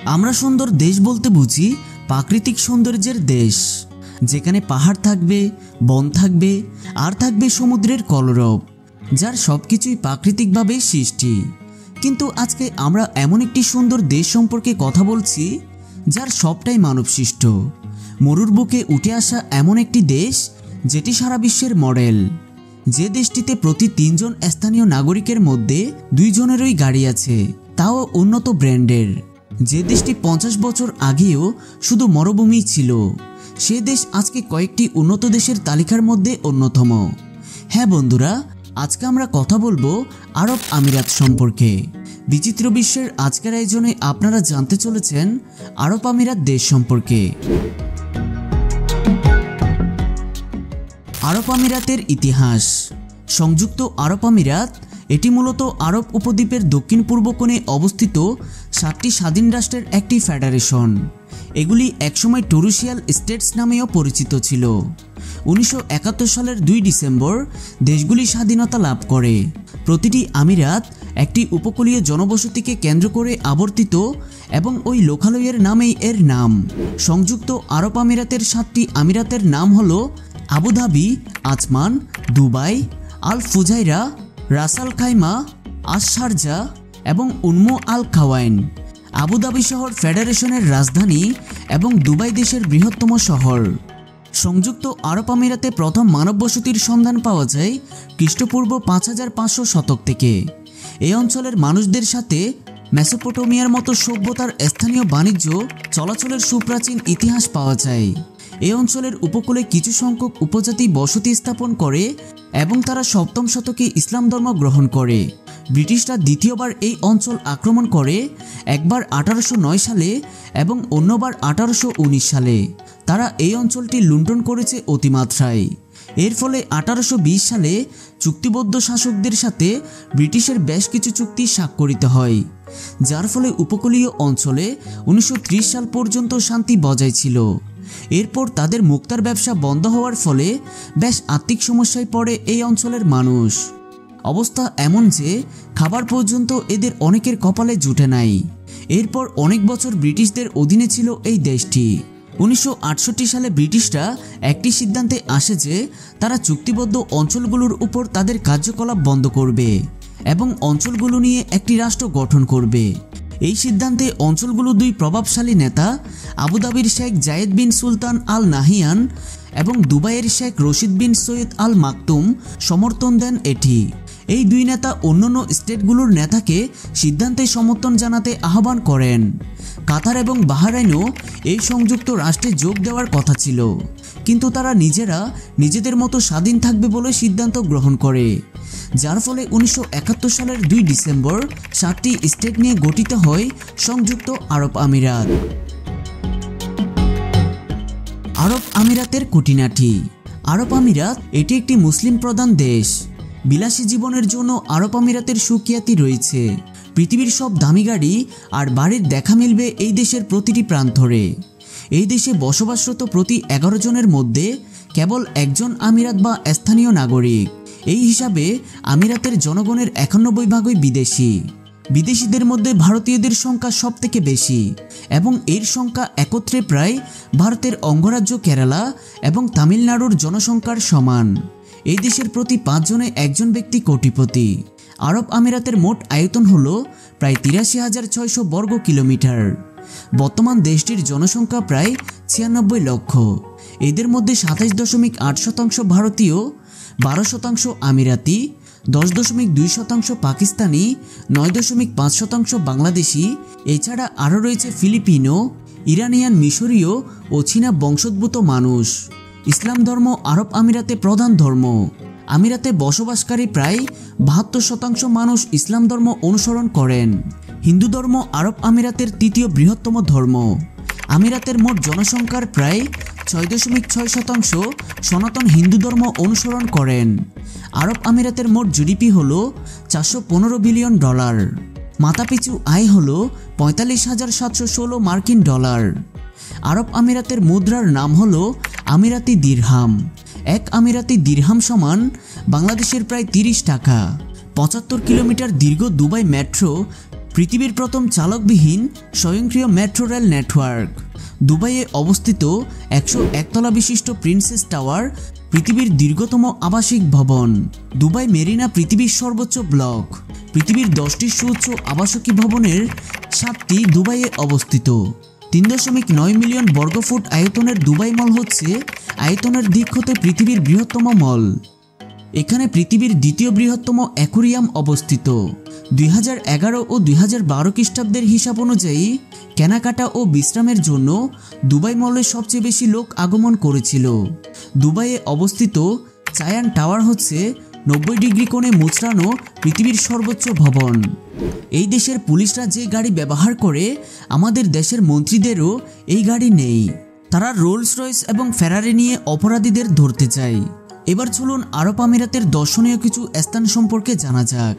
আমরা সুন্দর দেশ বলতে বুঝি প্রাকৃতিক সৌন্দর্যের দেশ, যেখানে পাহাড় থাকবে, বন থাকবে, আর থাকবে সমুদ্রের কলরব, যার সবকিছুই প্রাকৃতিকভাবে সৃষ্টি। কিন্তু আজকে আমরা এমন একটি সুন্দর দেশ সম্পর্কে কথা বলছি যার সবটাই মানবসৃষ্ট। মরুর বুকে উঠে আসা এমন একটি দেশ যেটি সারা বিশ্বের মডেল, যে দেশটিতে প্রতি 3 জন স্থানীয় নাগরিকের মধ্যে 2 জনেরই গাড়ি আছে, তাও উন্নত ব্র্যান্ডের। যে দেশটি 50 বছর আগেও শুধু মরুভূমি ছিল, সে দেশ আজকে কয়েকটি উন্নত দেশের তালিকার মধ্যে অন্যতম। হ্যাঁ বন্ধুরা, আজকে আমরা কথা বলবো আরব আমিরাত সম্পর্কে। বিচিত্র বিশ্বের আজকের আয়োজনে আপনারা জানতে চলেছেন আরব আমিরাত দেশ সম্পর্কে। আরব আমিরাতের ইতিহাস। সংযুক্ত আরব আমিরাত এটি মূলত আরব উপদ্বীপের দক্ষিণ পূর্ব কোণে অবস্থিত 7টি স্বাধীন রাষ্ট্রের একটি ফেডারেশন। এগুলি একসময় টুরিশিয়াল স্টেটস নামেও পরিচিত ছিল। 1971 সালের 2 ডিসেম্বর দেশগুলি স্বাধীনতা লাভ করে। প্রতিটি আমিরাত একটি উপকূলীয় জনবসতিকে কেন্দ্র করে আবর্তিত এবং ওই লোকালয়ের নামেই এর নাম। সংযুক্ত আরব আমিরাতের 7টি আমিরাতের নাম হলো Abu Dhabi, Ajman, Dubai, Al Fujairah, Ras Al Khaimah, Ash Sharjah এবং উম্মু আল কাওয়াইন। আবুধাবি শহর ফেডারেশনের রাজধানী এবং দুবাই দেশের বৃহত্তম শহর। সংযুক্ত আরব আমিরাতে প্রথম মানব বসতির সন্ধান পাওয়া যায় খ্রিস্টপূর্ব 5500 শতক থেকে। এই অঞ্চলের মানুষদের সাথে মেসোপটেমিয়ার মতো সভ্যতার স্থানীয় বাণিজ্য চলাচলের সুপ্রাচীন ইতিহাস পাওয়া যায়। এই অঞ্চলের উপকূলে কিছু সংখ্যক উপজাতি বসতি স্থাপন করে এবং তারা 7ম শতকে ইসলাম ধর্ম গ্রহণ করে। ব্রিটিশরা দ্বিতীয়বার এই অঞ্চল আক্রমণ করে, একবার 1809 সালে এবং অন্যবার 1819 সালে। তারা এই অঞ্চলটি লুণ্ঠন করেছে অতিমাত্রায়। এর ফলে 1820 সালে চুক্তিবদ্ধ শাসকদের সাথে ব্রিটিশের বেশ কিছু চুক্তি স্বাক্ষরিত হয়, যার ফলে উপকূলীয় অঞ্চলে 1930 সাল পর্যন্ত শান্তি বজায় ছিল। এরপর তাদের মুক্তার ব্যবসা বন্ধ হওয়ার ফলে বেশ আর্থিক সমস্যায় পড়ে এই অঞ্চলের মানুষ। অবস্থা এমন যে খাবার পর্যন্ত এদের অনেকের কপালে জুটে নাই। এরপর অনেক বছর ব্রিটিশদের অধীনে ছিল এই দেশটি। 1968 সালে ব্রিটিশরা একটি সিদ্ধান্তে আসে যে তারা চুক্তিবদ্ধ অঞ্চলগুলোর উপর তাদের কার্যকলাপ বন্ধ করবে এবং অঞ্চলগুলো নিয়ে একটি রাষ্ট্র গঠন করবে। এই সিদ্ধান্তে অঞ্চলগুলো 2 প্রভাবশালী নেতা আবুধাবির শেখ জায়েদ বিন সুলতান আল নাহিয়ান এবং দুবাইয়ের শেখ রশিদ বিন সৈয়দ আল মাকতুম সমর্থন দেন। এই 2 নেতা অন্যান্য স্টেটগুলোর নেতাকে সিদ্ধান্তে সমর্থন জানাতে আহ্বান করেন। কাতার এবং বাহরাইনও এই সংযুক্ত রাষ্ট্রে যোগ দেওয়ার কথা ছিল, কিন্তু তারা নিজেরা নিজেদের মতো স্বাধীন থাকবে বলে সিদ্ধান্ত গ্রহণ করে, যার ফলে 1971 সালের 2 ডিসেম্বর 7টি স্টেট নিয়ে গঠিত হয় সংযুক্ত আরব আমিরাত। আরব আমিরাতের খুঁটিনাটি। আরব আমিরাত এটি একটি মুসলিম প্রধান দেশ। বিলাসী জীবনের জন্য আরব আমিরাতের সুখ্যাতি রয়েছে। পৃথিবীর সব দামি গাড়ি আর বাড়ির দেখা মিলবে এই দেশের প্রতিটি প্রান্তরে। এই দেশে বসবাসরত প্রতি 11 জনের মধ্যে কেবল 1 জন আমিরাত বা স্থানীয় নাগরিক। এই হিসাবে আমিরাতের জনগণের 91% বিদেশি। বিদেশিদের মধ্যে ভারতীয়দের সংখ্যা সবথেকে বেশি এবং এর সংখ্যা একত্রে প্রায় ভারতের অঙ্গরাজ্য কেরালা এবং তামিলনাড়ুর জনসংখ্যার সমান। এই দেশের প্রতি 5 জনে 1 জন ব্যক্তি কোটিপতি। আরব আমিরাতের মোট আয়তন হল প্রায় 83,600 বর্গ কিলোমিটার। বর্তমান দেশটির জনসংখ্যা প্রায় 96 লক্ষ। এদের মধ্যে 27.8% ভারতীয়, 12% আমিরাতি, 10.2% পাকিস্তানি, 9.5% বাংলাদেশি। এছাড়া আরও রয়েছে ফিলিপিনো, ইরানিয়ান, মিশরীয় ও চীনা বংশোদ্ভূত মানুষ। ইসলাম ধর্ম আরব আমিরাতে প্রধান ধর্ম। আমিরাতে বসবাসকারী প্রায় 72% মানুষ ইসলাম ধর্ম অনুসরণ করেন। হিন্দু ধর্ম আরব আমিরাতের 3য় বৃহত্তম ধর্ম। আমিরাতের মোট জনসংখ্যার প্রায় 6.6% সনাতন হিন্দু ধর্ম অনুসরণ করেন। আরব আমিরাতের মোট জিডিপি হল $415 বিলিয়ন। মাথাপিছু আয় হল $45,716 মার্কিন ডলার। আরব আমিরাতের মুদ্রার নাম হল আমিরাতি দিরহাম। 1 আমিরাতি দিরহাম সমান বাংলাদেশের প্রায় 30 টাকা। 75 কিলোমিটার দীর্ঘ দুবাই মেট্রো পৃথিবীর প্রথম চালকবিহীন স্বয়ংক্রিয় মেট্রো রেল নেটওয়ার্ক। দুবাইয়ে অবস্থিত 101 তলা বিশিষ্ট প্রিন্সেস টাওয়ার পৃথিবীর দীর্ঘতম আবাসিক ভবন। দুবাই মেরিনা পৃথিবীর সর্বোচ্চ ব্লক। পৃথিবীর 10টি সুউচ্চ আবাসিক ভবনের 7টি দুবাইয়ে অবস্থিত। 3.9 মিলিয়ন বর্গফুট আয়তনের দুবাই মল হচ্ছে আয়তনের দিক হতে পৃথিবীর বৃহত্তম মল। এখানে পৃথিবীর দ্বিতীয় বৃহত্তম অ্যাকোয়ারিয়াম অবস্থিত। 2011 ও 2012 খ্রিস্টাব্দের হিসাব অনুযায়ী কেনাকাটা ও বিশ্রামের জন্য দুবাই মলে সবচেয়ে বেশি লোক আগমন করেছিল। দুবাইয়ে অবস্থিত চায়ান টাওয়ার হচ্ছে 90 ডিগ্রি কোণে মুচড়ানো পৃথিবীর সর্বোচ্চ ভবন। এই দেশের পুলিশরা যে গাড়ি ব্যবহার করে আমাদের দেশের মন্ত্রীদেরও এই গাড়ি নেই। তারা রোলস রয়েস এবং ফেরারি নিয়ে অপরাধীদের ধরতে চায়। এবার চলুন আরব আমিরাতের দর্শনীয় কিছু স্থান সম্পর্কে জানা যাক।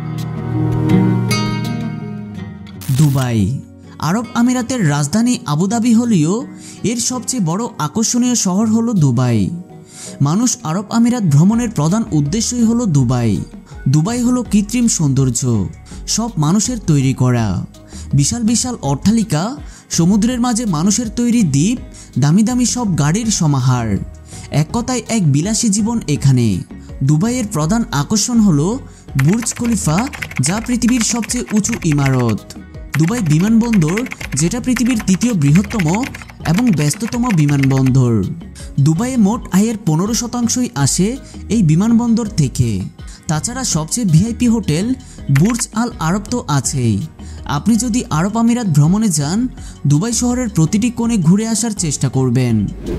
দুবাই আরব আমিরাতের রাজধানী আবুধাবি হলেও এর সবচেয়ে বড় আকর্ষণীয় শহর হলো দুবাই। মানুষ আরব আমিরাত ভ্রমণের প্রধান উদ্দেশ্যই হলো দুবাই। দুবাই হলো কৃত্রিম সৌন্দর্য, সব মানুষের তৈরি করা। বিশাল বিশাল অট্টালিকা, সমুদ্রের মাঝে মানুষের তৈরি দ্বীপ, দামি দামি সব গাড়ির সমাহার, এক কথায় এক বিলাসী জীবন এখানে। দুবাইয়ের প্রধান আকর্ষণ হলো বুর্জ খলিফা, যা পৃথিবীর সবচেয়ে উঁচু ইমারত। দুবাই বিমানবন্দর, যেটা পৃথিবীর তৃতীয় বৃহত্তম এবং ব্যস্ততম বিমানবন্দর। দুবাইয়ে মোট আয়ের 15% আসে এই বিমানবন্দর থেকে। তাছাড়া সবচেয়ে VIP hotel Burj Al Arab তো আছেই। আপনি যদি আরব আমিরাত ভ্রমণে যান, দুবাই শহরের প্রতিটি কোণে ঘুরে আসার চেষ্টা করবেন।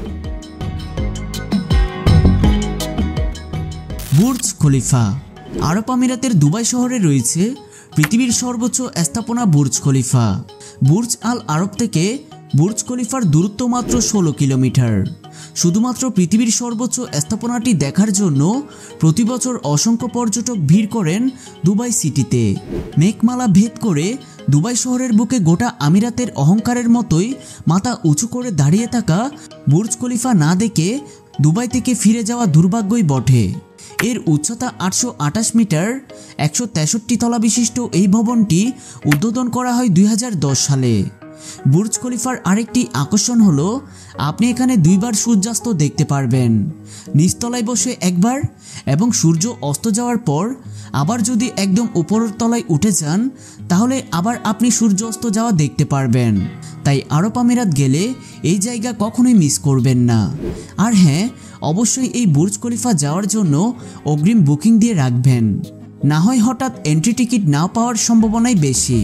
বুর্জ খলিফা আরব আমিরাতের দুবাই শহরে রয়েছে পৃথিবীর সর্বোচ্চ স্থাপনা বুর্জ খলিফা। বুর্জ আল আরব থেকে বুর্জ খলিফার দূরত্ব মাত্র 16 কিলোমিটার। শুধুমাত্র পৃথিবীর সর্বোচ্চ স্থাপনাটি দেখার জন্য প্রতি বছর অসংখ্য পর্যটক ভিড় করেন দুবাই সিটিতে। মেঘমালা ভেদ করে দুবাই শহরের বুকে গোটা আমিরাতের অহংকারের মতোই মাথা উঁচু করে দাঁড়িয়ে থাকা বুর্জ খলিফা না দেখে দুবাই থেকে ফিরে যাওয়া দুর্ভাগ্যই বটে। এর উচ্চতা 828 মিটার। 163 তলা বিশিষ্ট এই ভবনটি উদ্বোধন করা হয় 2010 সালে। বুর্জ খলিফার আরেকটি আকর্ষণ হলো আপনি এখানে 2 বার সূর্যাস্ত দেখতে পারবেন। নিচতলায় বসে একবার এবং সূর্য অস্ত যাওয়ার পর আবার যদি একদম উপরের তলায় উঠে যান তাহলে আবার আপনি সূর্য অস্ত যাওয়া দেখতে পারবেন। তাই আরব আমিরাত গেলে এই জায়গা কখনোই মিস করবেন না। আর হ্যাঁ, অবশ্যই এই বুর্জ খলিফা যাওয়ার জন্য অগ্রিম বুকিং দিয়ে রাখবেন, না হয় হঠাৎ এন্ট্রি টিকিট না পাওয়ার সম্ভাবনাই বেশি।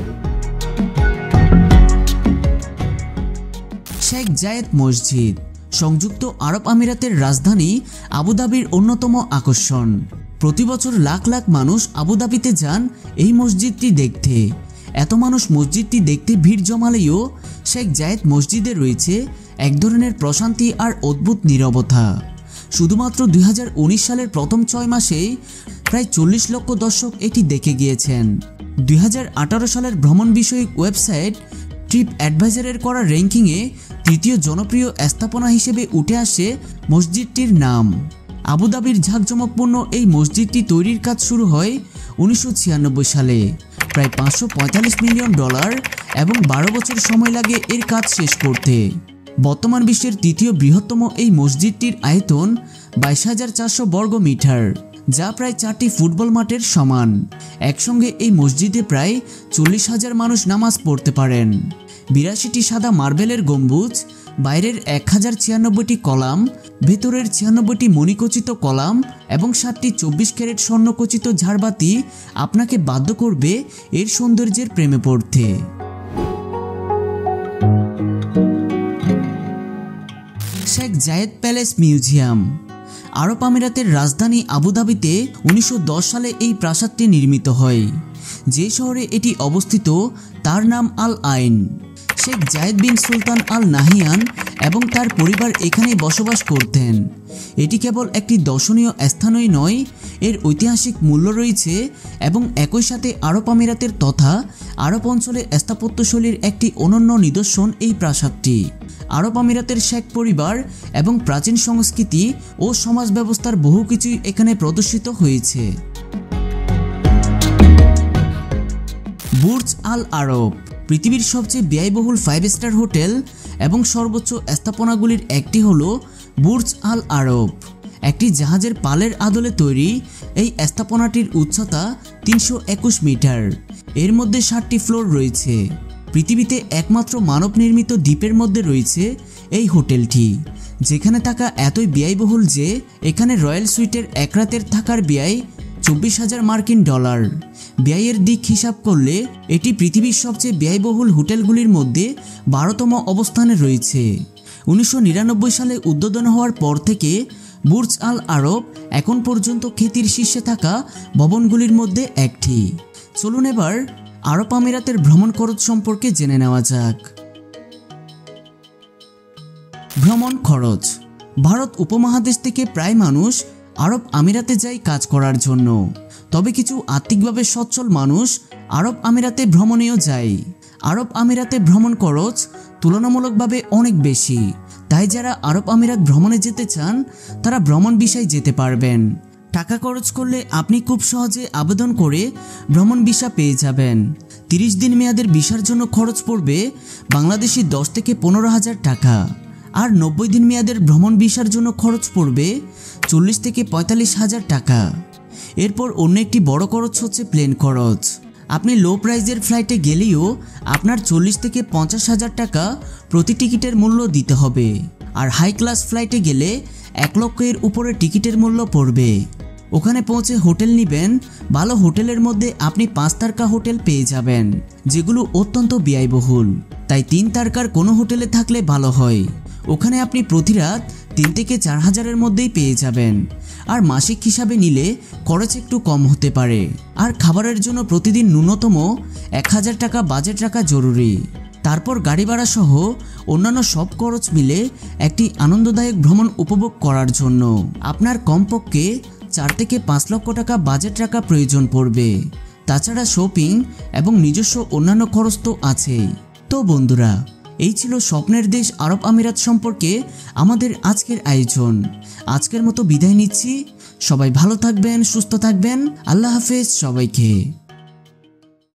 শেখ জায়েদ মসজিদ সংযুক্ত আরব আমিরাতের রাজধানী আবুধাবির অন্যতম আকর্ষণ। প্রতি বছর লাখ লাখ মানুষ আবুধাবিতে যান এই মসজিদটি দেখতে। এত মানুষ মসজিদটি দেখতে ভিড় জমালেও শেখ জায়েদ মসজিদে রয়েছে এক ধরনের প্রশান্তি আর অদ্ভুত নীরবতা। শুধুমাত্র 2019 সালের প্রথম 6 মাসেই প্রায় 40 লক্ষ দর্শক এটি দেখে গিয়েছেন। 2018 সালের ভ্রমণ বিষয়ক ওয়েবসাইট ট্রিপ অ্যাডভাইজারের করা র্যাঙ্কিংয়ে তৃতীয় জনপ্রিয় স্থাপনা হিসেবে উঠে আসে মসজিদটির নাম। আবুধাবির ঝাঁকজমকপূর্ণ এই মসজিদটি তৈরির কাজ শুরু হয় 1996 সালে। প্রায় $545 মিলিয়ন এবং 12 বছর সময় লাগে এর কাজ শেষ করতে। বর্তমান বিশ্বের তৃতীয় বৃহত্তম এই মসজিদটির আয়তন 22,400 বর্গ মিটার, যা প্রায় 4টি ফুটবল মাঠের সমান। একসঙ্গে এই মসজিদে প্রায় 40,000 মানুষ নামাজ পড়তে পারেন। 82টি সাদা মার্বেলের গম্বুজ, বাইরের 1096টি কলাম, ভেতরের 96টি মণিখচিত কলাম এবং 7টি 24 ক্যারেট স্বর্ণখচিত ঝাড়বাতি আপনাকে বাধ্য করবে এর সৌন্দর্যের প্রেমে পড়তে। Sheikh Zayed palace museum Arab আমিরাতের রাজধানী আবুধাবিতে 1910 সালে এই প্রাসাদটি নির্মিত হয়। যে শহরে এটি অবস্থিত তার নাম আল আইন। শেখ জায়েদ বিন সুলতান আল নাহিয়ান এবং তার পরিবার এখানেই বসবাস করতেন। এটি কেবল একটি দর্শনীয় স্থানই নয়, এর ঐতিহাসিক মূল্য রয়েছে এবং একই সাথে আরব আমিরাতের তথা আরব অঞ্চলে স্থাপত্যশৈলীর একটি অনন্য নিদর্শন এই প্রাসাদটি। আরব আমিরাতের শেখ পরিবার এবং প্রাচীন সংস্কৃতি ও সমাজ ব্যবস্থার বহু কিছুই এখানে প্রদর্শিত হয়েছে। বুর্জ আল আরব পৃথিবীর সবচেয়ে ব্যয়বহুল 5 স্টার হোটেল এবং সর্বোচ্চ স্থাপনাগুলির একটি হলো বুর্জ আল আরব। একটি জাহাজের পালের আদলে তৈরি এই স্থাপনাটির উচ্চতা 321 মিটার। এর মধ্যে 7টি ফ্লোর রয়েছে। পৃথিবীতে একমাত্র মানব নির্মিত দ্বীপের মধ্যে রয়েছে এই হোটেলটি, যেখানে থাকা এতই ব্যয়বহুল যে এখানে রয়্যাল সুইটের এক রাতের থাকার ব্যয় 24,000 মার্কিন ডলার। ব্যয়ের দিক হিসাব করলে এটি পৃথিবীর সবচেয়ে ব্যয়বহুল হোটেলগুলির মধ্যে 12তম অবস্থানে রয়েছে। 1999 সালে উদ্বোধন হওয়ার পর থেকে বুর্জ আল আরব এখন পর্যন্ত খ্যাতির শীর্ষে থাকা ভবনগুলির মধ্যে একটি। চলুন এবার আরব আমিরাতের ভ্রমণ খরচ সম্পর্কে জেনে নেওয়া যাক। ভ্রমণ খরচ। ভারত উপমহাদেশ থেকে প্রায় মানুষ আরব আমিরাতে যায় কাজ করার জন্য, তবে কিছু আর্থিকভাবে সচ্ছল মানুষ আরব আমিরাতে ভ্রমণেও যায়। আরব আমিরাতে ভ্রমণ খরচ তুলনামূলকভাবে অনেক বেশি, তাই যারা আরব আমিরাত ভ্রমণে যেতে চান তারা ভ্রমণ ভিসায় যেতে পারবেন। টাকা খরচ করলে আপনি খুব সহজে আবেদন করে ভ্রমণ ভিসা পেয়ে যাবেন। 30 দিন মেয়াদের ভিসার জন্য খরচ পড়বে বাংলাদেশি 10 থেকে 15,000 টাকা, আর 90 দিন মেয়াদের ভ্রমণ ভিসার জন্য খরচ পড়বে 40 থেকে 45,000 টাকা। এরপর অন্য একটি বড় খরচ হচ্ছে প্লেন খরচ। আপনি লো প্রাইজের ফ্লাইটে গেলেও আপনার 40 থেকে 50,000 টাকা প্রতি টিকিটের মূল্য দিতে হবে, আর হাই ক্লাস ফ্লাইটে গেলে 1 লক্ষের উপরে টিকিটের মূল্য পড়বে। ওখানে পৌঁছে হোটেল নেবেন, ভালো হোটেলের মধ্যে আপনি 5 তারকা হোটেল পেয়ে যাবেন, যেগুলো অত্যন্ত ব্যয়বহুল, তাই 3 তারকার কোনো হোটেলে থাকলে ভালো হয়। ওখানে আপনি প্রতি রাত 3 থেকে 4,000-এর মধ্যেই পেয়ে যাবেন, আর মাসিক হিসাবে নিলে খরচ একটু কম হতে পারে। আর খাবারের জন্য প্রতিদিন ন্যূনতম 1,000 টাকা বাজেট রাখা জরুরি। তারপর গাড়ি ভাড়া সহ অন্যান্য সব খরচ মিলে একটি আনন্দদায়ক ভ্রমণ উপভোগ করার জন্য আপনার কমপক্ষে 4 থেকে 5 লক্ষ টাকা বাজেট রাখা প্রয়োজন পড়বে। তাছাড়া শপিং এবং নিজস্ব অন্যান্য খরচ তো আছেই। তো বন্ধুরা, এই ছিল স্বপ্নের দেশ আরব আমিরাত সম্পর্কে আমাদের আজকের আয়োজন। আজকের মতো বিদায় নিচ্ছি। সবাই ভালো থাকবেন, সুস্থ থাকবেন। আল্লাহ হাফেজ সবাইকে।